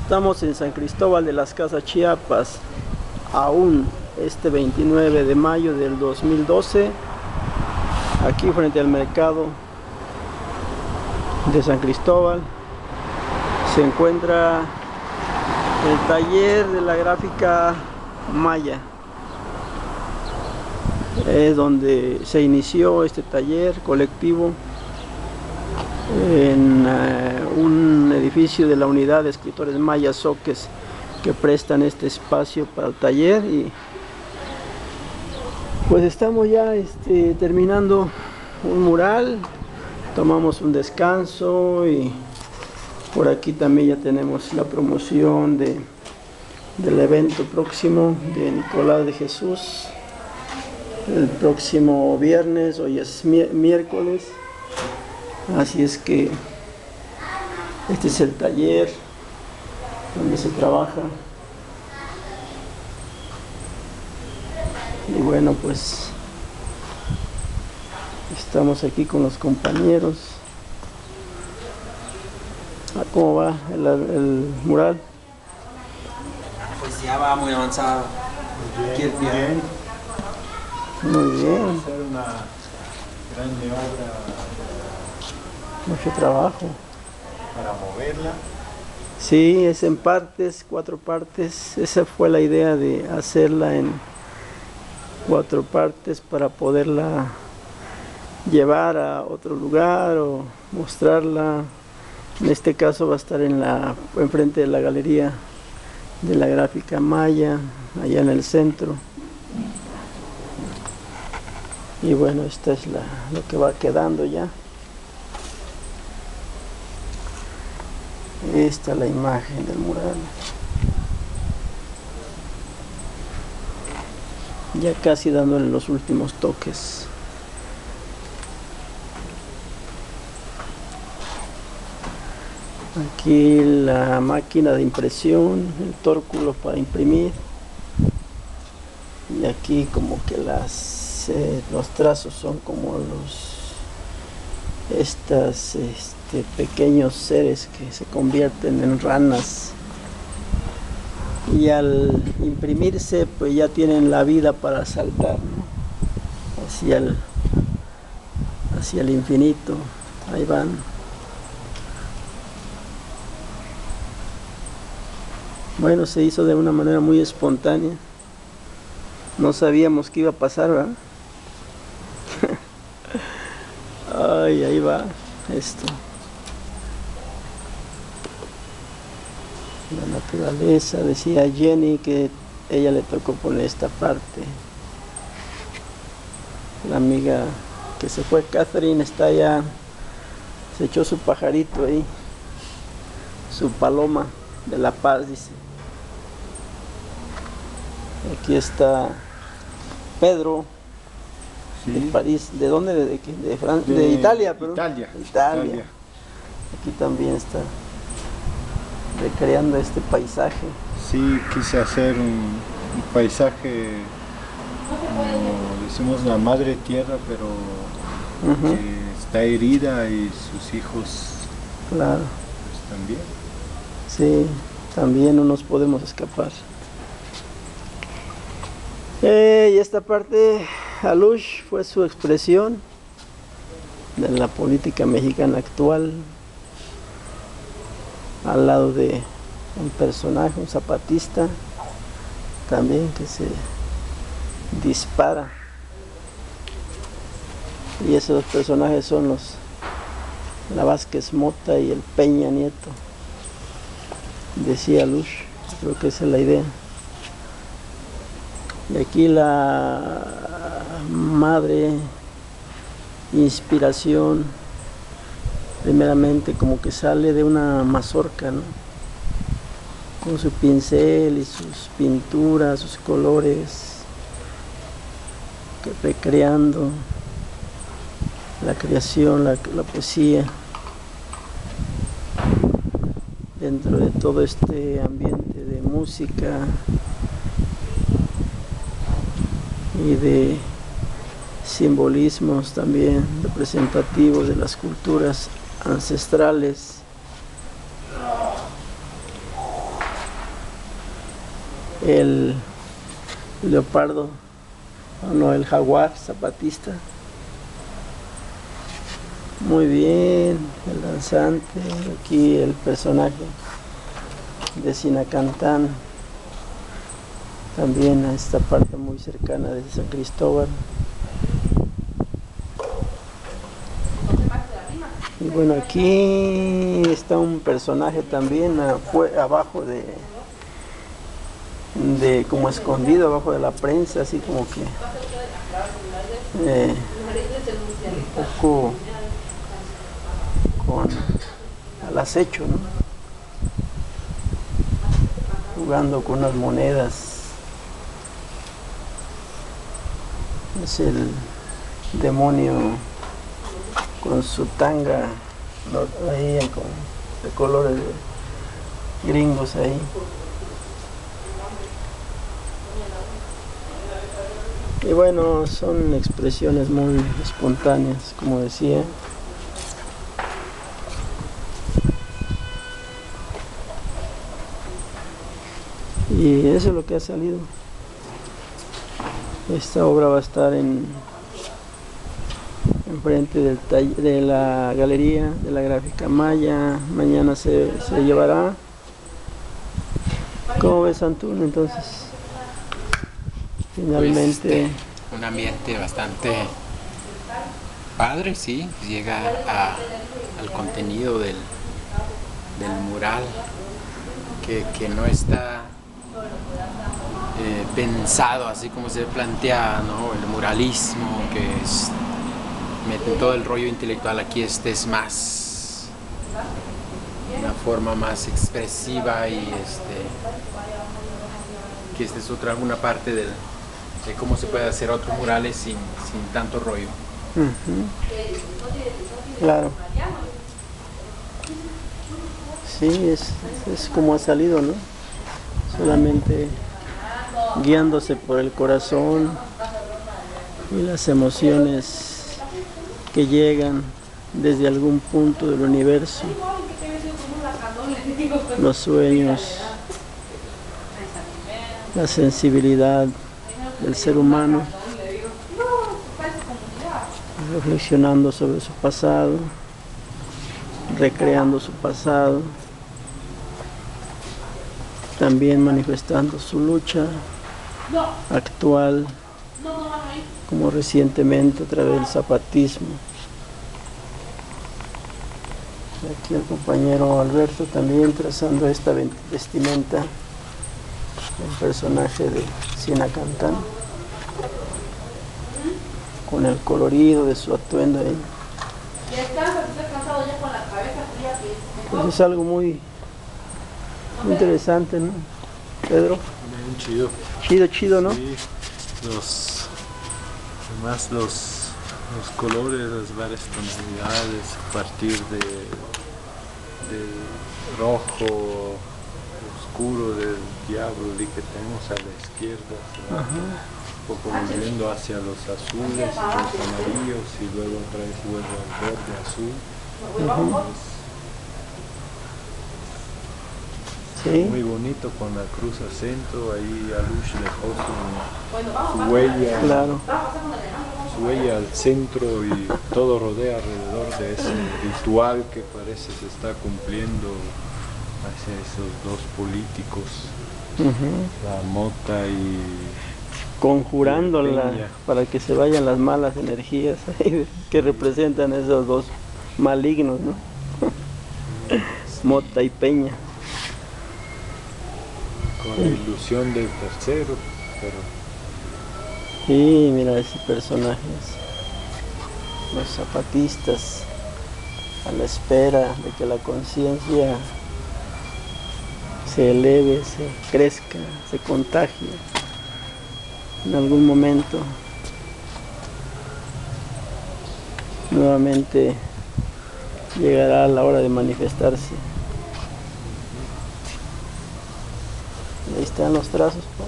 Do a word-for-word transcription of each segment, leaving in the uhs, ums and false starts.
Estamos en San Cristóbal de las Casas, Chiapas, aún este veintinueve de mayo del dos mil doce, aquí frente al mercado de San Cristóbal se encuentra el taller de la gráfica maya. Es donde se inició este taller colectivo en uh, un edificio de la unidad de escritores mayas Zoques, que prestan este espacio para el taller. Y pues estamos ya este, terminando un mural, tomamos un descanso y por aquí también ya tenemos la promoción de, del evento próximo de Nicolás de Jesús, el próximo viernes. Hoy es miércoles, así es que este es el taller donde se trabaja. Y bueno, pues estamos aquí con los compañeros. ¿Cómo va el, el mural? Pues ya va muy avanzado. Bien, muy bien. Muy bien. Va a ser una grande obra. Mucho trabajo. Para moverla. Sí, es en partes, cuatro partes. Esa fue la idea, de hacerla en cuatro partes para poderla llevar a otro lugar o mostrarla. En este caso va a estar en la enfrente de la galería de la gráfica maya, allá en el centro. Y bueno, esta es la, lo que va quedando ya. Esta es la imagen del mural. Ya casi dándole los últimos toques. Aquí la máquina de impresión, el tórculo para imprimir. Y aquí como que las eh, los trazos son como los estas este, pequeños seres que se convierten en ranas. Y al imprimirse pues ya tienen la vida para saltar, ¿no? hacia el hacia el infinito. Ahí van. Bueno, se hizo de una manera muy espontánea. No sabíamos qué iba a pasar, ¿verdad? Ay, ahí va esto. La naturaleza, decía Jenny que ella le tocó poner esta parte. La amiga que se fue, Catherine, está allá, se echó su pajarito ahí, su paloma de la paz, dice. Aquí está Pedro, sí. De París. ¿De dónde? ¿De, de, de, Fran de, de Italia, perdón. Italia, Italia. Italia. Aquí también está recreando este paisaje. Sí, quise hacer un, un paisaje, como decimos, la madre tierra, pero uh-huh. que está herida y sus hijos, claro, pues, también. Sí, también no nos podemos escapar. Eh, y esta parte, Alush, fue su expresión de la política mexicana actual, al lado de un personaje, un zapatista, también que se dispara. Y esos dos personajes son los la Vázquez Mota y el Peña Nieto, decía Alush. Creo que esa es la idea. Y aquí la madre inspiración, primeramente como que sale de una mazorca, ¿no? Con su pincel y sus pinturas, sus colores, que recreando la creación, la, la poesía, dentro de todo este ambiente de música y de simbolismos también representativos de las culturas ancestrales. el leopardo, o no, el jaguar zapatista. Muy bien, el danzante, aquí el personaje de Sinacantán, también a esta parte muy cercana de San Cristóbal. Y bueno, aquí está un personaje también abajo de, de como escondido abajo de la prensa, así como que eh, un poco con al acecho, ¿no? Jugando con unas monedas. Es el demonio con su tanga ahí con de colores de gringos ahí. Y bueno, son expresiones muy espontáneas, como decía. Y eso es lo que ha salido. Esta obra va a estar en enfrente del taller, de la galería de la gráfica Maya. Mañana se, se llevará. ¿Cómo ves, Antún? Entonces, finalmente... Pues este, un ambiente bastante padre, sí. Llega a, al contenido del, del mural, que, que no está... Eh, pensado así como se plantea, ¿no? El muralismo, que es, mete todo el rollo intelectual. Aquí este es más una forma más expresiva, y este que esta es otra una parte del, de cómo se puede hacer otros murales sin, sin tanto rollo. Uh-huh. Claro. Sí, es, es como ha salido, ¿no? Solamente guiándose por el corazón y las emociones que llegan desde algún punto del universo, los sueños, la sensibilidad del ser humano, reflexionando sobre su pasado, recreando su pasado, también manifestando su lucha actual, como recientemente a través del zapatismo. Aquí el compañero Alberto también trazando esta vestimenta, el personaje de Sinacantán, con el colorido de su atuendo ahí. Pues es algo muy interesante, ¿no, Pedro? Bien chido. Chido, chido, ¿no? Sí, los, además los, los colores, las varias tonalidades, a partir de, de rojo oscuro del diablo que tenemos a la izquierda, un poco volviendo hacia los azules y los amarillos, y luego otra vez vuelve al verde azul. Uh-huh. Sí. Muy bonito, con la cruz al centro. Ahí Alush dejó su, su huella, claro, su huella al centro, y todo rodea alrededor de ese ritual que parece se está cumpliendo hacia esos dos políticos, uh-huh, la mota y conjurándola Peña, para que se vayan las malas energías que representan esos dos malignos, ¿no? Mota y Peña. con la ilusión del tercero, pero Y mira ese personaje, los zapatistas a la espera de que la conciencia se eleve, se crezca, se contagie en algún momento. Nuevamente llegará la hora de manifestarse. Ahí están los trazos, pues,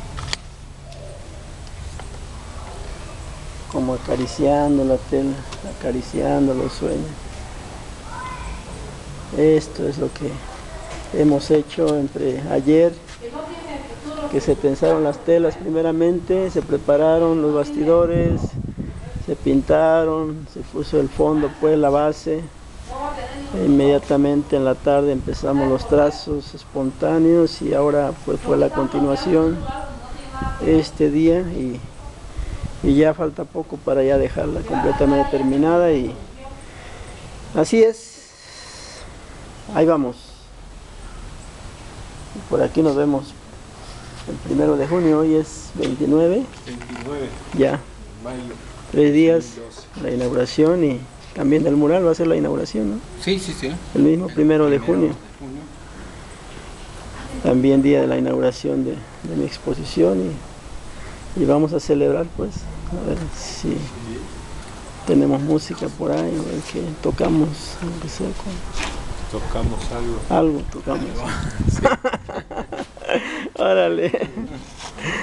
como acariciando la tela, acariciando los sueños. Esto es lo que hemos hecho entre ayer que se tensaron las telas primeramente, se prepararon los bastidores, se pintaron, se puso el fondo, pues la base. E inmediatamente en la tarde empezamos los trazos espontáneos y ahora pues fue la continuación este día y, y ya falta poco para ya dejarla completamente terminada y así es, ahí vamos. Por aquí nos vemos el primero de junio, hoy es veintinueve, veintinueve, ya, mayo, tres días dos mil doce. la inauguración y también del mural va a ser la inauguración, ¿no? Sí, sí, sí. El mismo primero de Primero junio. de junio. También día de la inauguración de, de mi exposición y, y vamos a celebrar pues, a ver si tenemos música por ahí, a ver qué tocamos, aunque sea con Tocamos algo. algo tocamos. Órale.